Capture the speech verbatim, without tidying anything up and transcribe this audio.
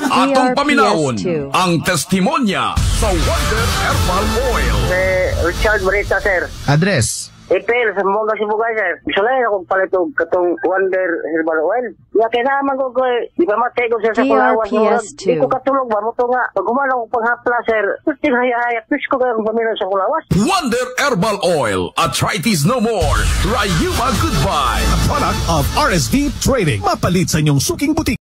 Atong paminawon ang testimonya sa Wonder Herbal Oil. Eh, Richard Marita, sir. Address? Ipil, sa mga Sibugay, sir. Gusto lang akong palitog katong Wonder Herbal Oil. Ya, kailangan ko ko, di ba matay ko, sir, sa palawas mo. Di ko katulog ba mo to nga. Pag umala ko panghapla, sir, gusto haya-haya, please ko kayong pamilya sa palawas. Wonder Herbal Oil. Arthritis no more. Rayuma goodbye. A product of R S V Trading. Mapalit sa inyong suking butik.